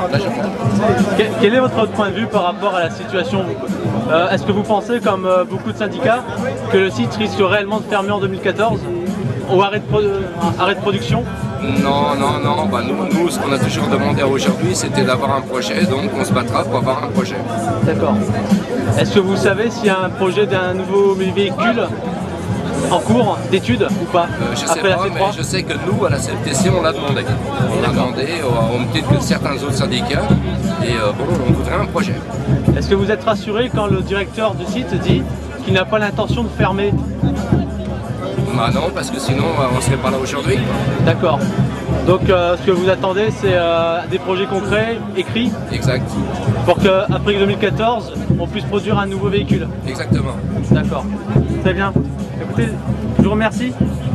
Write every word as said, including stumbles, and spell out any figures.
Là, je crois. Quel est votre point de vue par rapport à la situation? euh, Est-ce que vous pensez, comme euh, beaucoup de syndicats, que le site risque réellement de fermer en deux mille quatorze ou arrêt de, pro arrêt de production? Non, non, non. Bah, nous, nous, ce qu'on a toujours demandé aujourd'hui, c'était d'avoir un projet, donc on se battra pour avoir un projet. D'accord. Est-ce que vous savez s'il y a un projet d'un nouveau véhicule en cours d'études ou pas? euh, Je sais après la pas, C mais trois? je sais que nous, à la C F T C, on l'a demandé. On l'a demandé au même titre que certains autres syndicats. Et euh, bon, on voudrait un projet. Est-ce que vous êtes rassuré quand le directeur du site dit qu'il n'a pas l'intention de fermer? Bah non, parce que sinon, on ne serait pas là aujourd'hui. D'accord. Donc euh, ce que vous attendez, c'est euh, des projets concrets, écrits, Exact. pour qu'après deux mille quatorze, on puisse produire un nouveau véhicule. Exactement. D'accord. Très bien. Écoutez, je vous remercie.